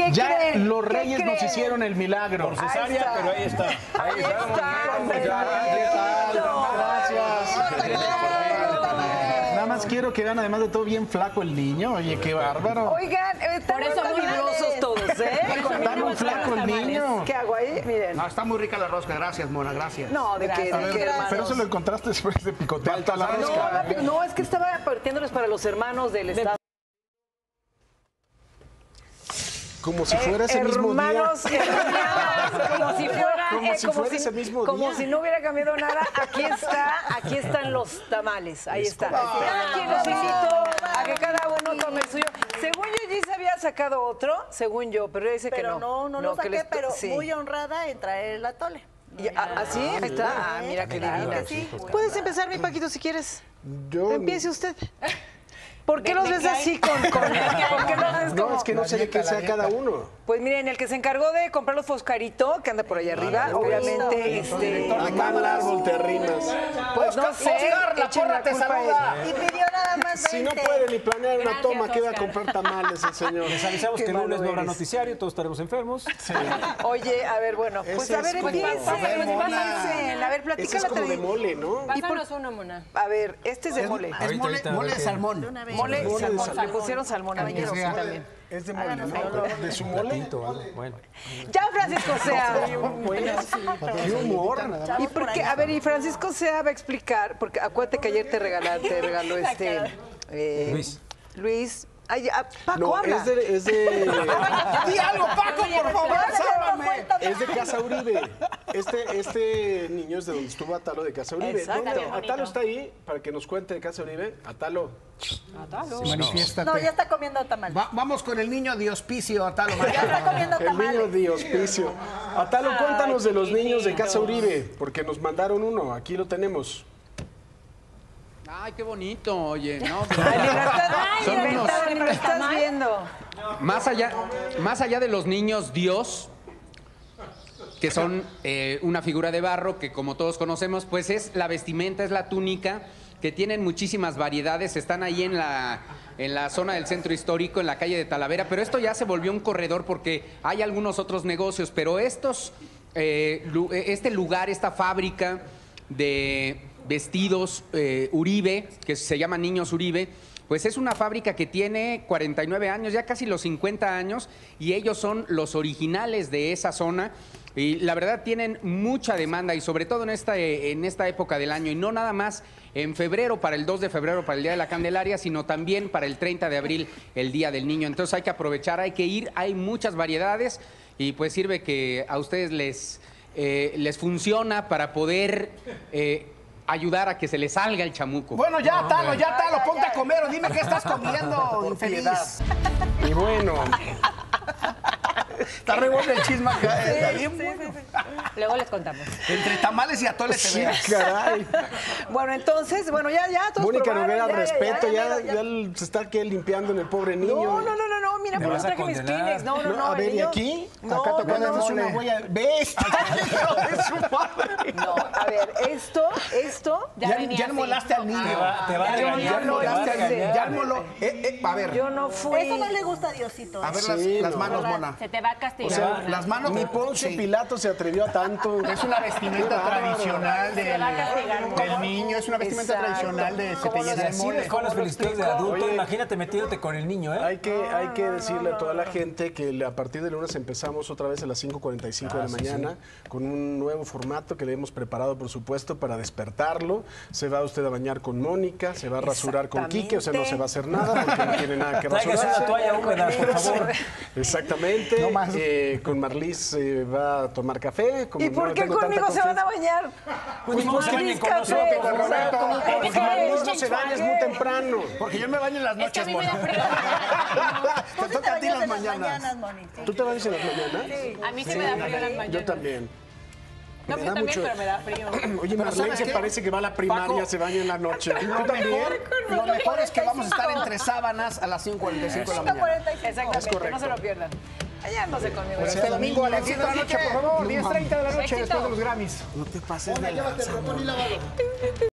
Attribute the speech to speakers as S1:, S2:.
S1: ¿Qué
S2: ya
S1: creen?
S2: los
S1: ¿Qué
S2: reyes nos
S1: creen?
S2: hicieron el milagro.
S3: Por cesárea, pero ahí está.
S1: Ahí está, hombre.
S2: Gracias. Nada más quiero que vean, además de todo, bien flaco el niño. Oye, qué bárbaro.
S1: Oigan, están
S4: Por eso
S1: muy
S4: muy
S1: vibrosos todos, ¿eh?
S2: Está muy flaco el niño.
S1: ¿Qué hago ahí? Miren.
S5: No, está muy rica la rosca, gracias, Mona, gracias.
S1: No, ¿de qué, hermanos?
S2: Pero eso lo encontraste después de picotear toda la rosca.
S1: No, es que estaba partiéndoles para los hermanos del Estado.
S2: Como si fuera ese mismo día.
S1: Hermanos, como si fuera,
S2: Como si fuera ese mismo día.
S1: como si no hubiera cambiado nada. Aquí están los tamales. Ahí está. Cada quien los invito a que cada uno tome el suyo. Según yo, Gis había sacado otro, según yo, pero dice que no.
S6: Pero no lo
S1: que
S6: saqué, pero
S1: sí.
S6: muy honrada en traer el atole.
S1: ¿Así? Ahí está. Ah, mira qué
S6: Claro
S1: divina.
S6: que sí.
S1: Puedes empezar, mi Paquito, si quieres.
S2: Yo...
S1: Empiece usted. ¿Por qué los ves así con ¿por qué los ves como?
S2: No, es que no sé de qué sea cada uno.
S1: Pues miren, el que se encargó de comprar los Foscarito, que anda por allá arriba, obviamente,
S2: A mal árbol te arrimas.
S1: pues no sé,
S5: Oscar, la
S1: echen
S5: porra te
S1: culpa a él.
S5: saluda.
S6: Y pidió nada más 20.
S2: Si no puede ni planear una toma, ¿qué va a
S4: Oscar.
S2: comprar tamales el señor?
S3: Les avisamos que el
S1: malo
S3: lunes no habrá
S1: eres.
S3: noticiario, todos estaremos enfermos.
S1: Oye, a ver, bueno, pues
S2: Ese
S1: a ver,
S2: es como-
S1: empiecen.
S2: A ver,
S1: A ver,
S2: Ese
S1: platícala.
S2: es como de mole, ¿no?
S4: Pásanos uno, Mona.
S1: A ver, este es de mole.
S5: Es
S3: Ahorita,
S5: mole,
S3: ahorita,
S5: mole de
S3: ahorita.
S5: salmón.
S1: Mole,
S2: de
S1: salmón.
S2: salmón.
S1: Le pusieron salmón a mí, sí, también.
S2: Es de mole, ¿no? De su mole.
S3: Platito, algo. Bueno.
S1: Ya, Francisco Sea.
S2: Qué humor.
S1: ¿Y por qué? A ver, y Francisco Sea va a explicar, porque acuérdate que ayer te regaló
S3: Luis.
S1: Luis. Ay, Paco,
S2: No,
S1: habla.
S2: es de
S5: Di algo, Paco, por favor, sálvame.
S2: Es de Casa Uribe. Este niño es de donde estuvo Atalo de Casa Uribe.
S1: Exacto.
S2: ¿Dónde? Atalo está ahí para que nos cuente de Casa Uribe. Atalo.
S5: Manifiéstate.
S6: No, ya está comiendo tamal.
S5: Vamos con el niño de hospicio, Atalo.
S6: Ya está comiendo
S2: El niño
S6: tamales.
S2: de hospicio. Atalo, cuéntanos de los niños de Casa Uribe, porque nos mandaron uno. Aquí lo tenemos.
S7: Ay, qué bonito, oye, ¿no?
S1: Ay, ni lo estás,
S7: Son
S1: ni
S7: unos-
S1: ni lo estás viendo.
S7: Más allá de los niños Dios, que son una figura de barro que como todos conocemos, pues es la vestimenta, es la túnica, que tienen muchísimas variedades, están ahí en la zona del centro histórico, en la calle de Talavera, pero esto ya se volvió un corredor porque hay algunos otros negocios, pero este lugar, esta fábrica de vestidos Uribe, que se llama Niños Uribe, pues es una fábrica que tiene 49 años, ya casi los 50 años, y ellos son los originales de esa zona. Y la verdad tienen mucha demanda y sobre todo en esta época del año, y no nada más en febrero, para el 2 de febrero, para el Día de la Candelaria, sino también para el 30 de abril, el Día del Niño. Entonces hay que aprovechar, hay que ir, hay muchas variedades y pues sirve que a ustedes les funciona para poder ayudar a que se les salga el chamuco.
S5: Bueno, ya, Atalo, ponte a comer o dime qué estás comiendo, infeliz.
S2: Y bueno,
S5: Está re bueno el chisme acá, está bien bueno.
S4: Luego les contamos.
S5: Entre tamales y atole te
S2: sí,
S5: veas.
S2: caray.
S1: Bueno, entonces, ya, todos
S2: Mónica
S1: probaron,
S2: Noguera, respeto, ya
S1: ya.
S2: se está aquí limpiando en el pobre niño.
S1: No, mira, por
S3: vas
S1: eso
S3: a
S1: traje mis
S3: condenar.
S1: Kleenex. No,
S2: A
S1: el
S2: ver, ¿y
S1: niño-
S2: aquí?
S1: No,
S2: Acá tocando
S1: no,
S2: es
S1: no,
S2: una huella. ¿Ves? Hijo de su madre.
S1: No, a ver, esto,
S5: Ya molaste al niño.
S3: Te va a
S1: Yo
S3: regañar.
S1: no
S3: te va a
S1: hice.
S3: regañar.
S5: Ya molo. A ver,
S1: yo no fui.
S6: Eso no le gusta a Diosito.
S5: a ver
S2: Sí,
S5: las
S2: no.
S5: manos, Mona.
S4: Se te va a castigar.
S2: O sea,
S4: Mona.
S5: Las manos.
S2: Ni Poncio
S5: Sí.
S2: Pilato se atrevió a tanto.
S5: Es una vestimenta tradicional del niño, es una vestimenta
S1: Exacto.
S5: tradicional de se te
S1: ¿Cómo
S5: llena
S1: lo
S5: de
S3: Así
S5: mole.
S3: dejó las felicidades de adulto.
S2: Oye.
S3: Imagínate metiéndote con el niño, ¿eh?
S2: Hay que decirle a toda la gente que a partir de lunes empezamos otra vez a las 5:45 de la mañana con un nuevo formato que le hemos preparado, por supuesto, para despertarlo. Se va usted a bañar con Mónica, se va a rasurar con Quique, o sea, no se va a hacer nada porque no tiene nada que
S3: Tráigase
S2: rasurarse.
S3: una toalla húmeda, por favor.
S2: Exactamente.
S5: No más.
S2: Con Marlis va a tomar café. Como
S1: ¿Y por
S2: no
S1: qué
S2: tengo tanta
S1: conmigo se van a
S2: confianza.
S1: bañar?
S3: Pues ni modo que bañen con
S1: Café.
S3: nosotros.
S5: con Roberto.
S2: Porque Marlis no se baña, es muy temprano.
S5: Porque yo me baño en las
S4: Es que a
S5: noches,
S4: mí me da
S5: Mona.
S4: frío.
S5: Te toca a ti las
S6: en
S5: mañanas.
S6: Moni.
S2: ¿Tú te bañas en las mañanas?
S4: A mí sí me da frío las mañanas.
S2: Yo también.
S4: No,
S2: Me
S4: yo
S2: da
S4: también,
S2: mucho-
S4: pero me da frío.
S2: Oye, Marlene,
S5: ¿sabes
S2: que
S5: qué?
S2: parece que va a la primaria,
S5: Paco,
S2: se baña en la noche. ¿Tú
S5: Lo
S2: también?
S5: mejor es que vamos a estar entre sábanas a las 5:45 de la mañana.
S1: Exactamente, no se lo pierdan. Allá no se conmigo.
S5: Este domingo a las 10 de la noche, por favor, 10:30 de la noche, después de los Grammys.
S2: No te pases de lanza.